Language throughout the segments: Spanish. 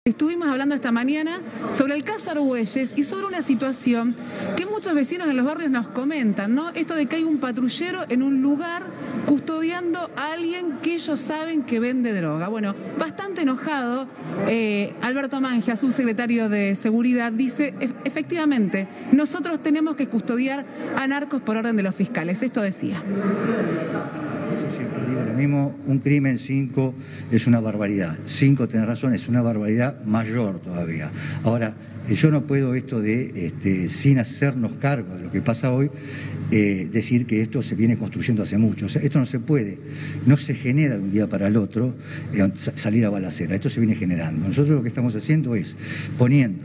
Estuvimos hablando esta mañana sobre el caso Argüelles y sobre una situación que muchos vecinos en los barrios nos comentan, ¿no? Esto de que hay un patrullero en un lugar custodiando a alguien que ellos saben que vende droga. Bueno, bastante enojado, Alberto Mangia, subsecretario de Seguridad, dice, efectivamente, nosotros tenemos que custodiar a narcos por orden de los fiscales. Esto decía. Yo siempre digo lo mismo, un crimen 5 es una barbaridad. 5, tenés razón, es una barbaridad mayor todavía. Ahora, yo no puedo esto de, sin hacernos cargo de lo que pasa hoy, decir que esto se viene construyendo hace mucho. O sea, esto no se puede, no se genera de un día para el otro salir a balacera. Esto se viene generando. Nosotros lo que estamos haciendo es poniendo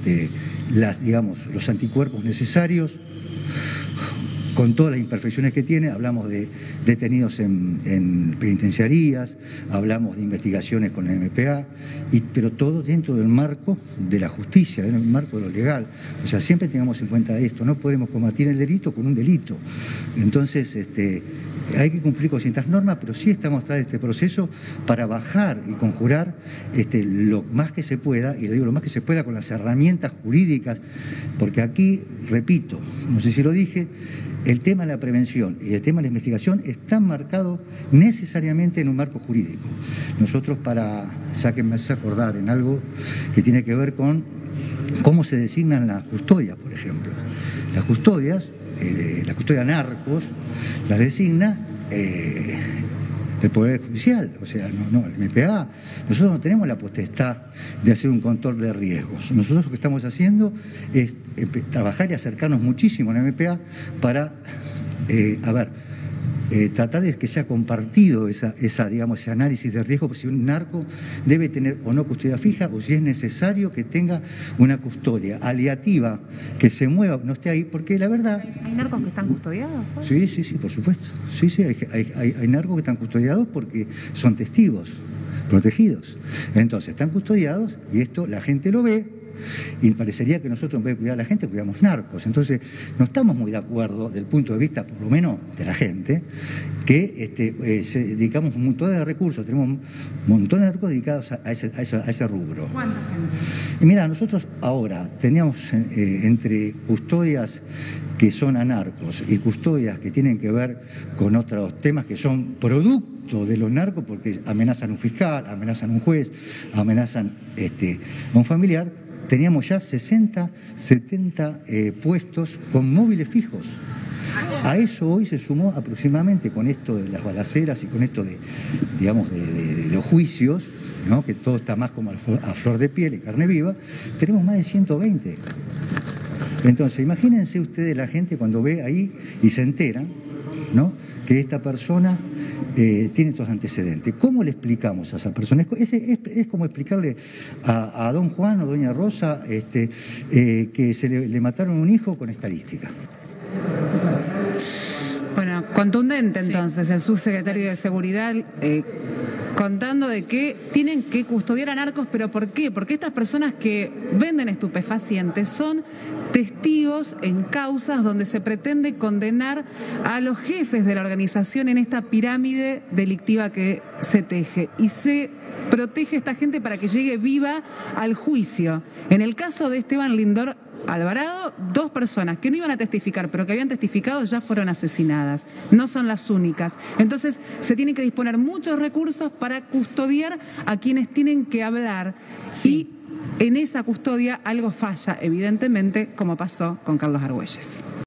los anticuerpos necesarios, con todas las imperfecciones que tiene. Hablamos de detenidos en penitenciarías, hablamos de investigaciones con el MPA, pero todo dentro del marco de la justicia, dentro del marco de lo legal. O sea, siempre tengamos en cuenta esto, no podemos combatir el delito con un delito. Entonces, hay que cumplir con ciertas normas, pero sí estamos tras este proceso para bajar y conjurar lo más que se pueda, y lo digo lo más que se pueda con las herramientas jurídicas, porque aquí, repito, no sé si lo dije, el tema de la prevención y el tema de la investigación están marcados necesariamente en un marco jurídico. Nosotros me hace acordar en algo que tiene que ver con cómo se designan las custodias, por ejemplo. Las custodias, la custodia narcos, las designa el Poder Judicial, o sea, no el MPA. Nosotros no tenemos la potestad de hacer un control de riesgos. Nosotros lo que estamos haciendo es trabajar y acercarnos muchísimo al MPA para, tratar de que sea compartido ese análisis de riesgo, pues si un narco debe tener o no custodia fija, o si es necesario que tenga una custodia aliativa, que se mueva, no esté ahí, porque la verdad... ¿Hay narcos que están custodiados hoy? Sí, por supuesto. Sí, hay narcos que están custodiados porque son testigos protegidos. Entonces, están custodiados y esto la gente lo ve. Y parecería que nosotros, en vez de cuidar a la gente, cuidamos narcos. Entonces, no estamos muy de acuerdo, del punto de vista, por lo menos, de la gente, que dedicamos un montón de recursos, tenemos un montón de narcos dedicados a ese rubro. ¿Cuánta gente? Y mira, nosotros ahora teníamos entre custodias que son a narcos y custodias que tienen que ver con otros temas que son producto de los narcos, porque amenazan a un fiscal, amenazan a un juez, amenazan a un familiar. Teníamos ya 60, 70 puestos con móviles fijos. A eso hoy se sumó aproximadamente, con esto de las balaceras y con esto de los juicios, ¿no? Que todo está más como a flor de piel y carne viva, tenemos más de 120. Entonces, imagínense ustedes la gente cuando ve ahí y se entera, ¿no?, que esta persona tiene estos antecedentes. ¿Cómo le explicamos a esa persona? Es como explicarle a don Juan o doña Rosa que le mataron un hijo con estadística. Bueno, contundente entonces el subsecretario de Seguridad contando de que tienen que custodiar a narcos, pero ¿por qué? Porque estas personas que venden estupefacientes son testigos en causas donde se pretende condenar a los jefes de la organización en esta pirámide delictiva que se teje, y se protege a esta gente para que llegue viva al juicio. En el caso de Esteban Lindor Alvarado, 2 personas que no iban a testificar, pero que habían testificado, ya fueron asesinadas. No son las únicas. Entonces, se tienen que disponer muchos recursos para custodiar a quienes tienen que hablar. Sí. Y en esa custodia algo falla, evidentemente, como pasó con Carlos Argüelles.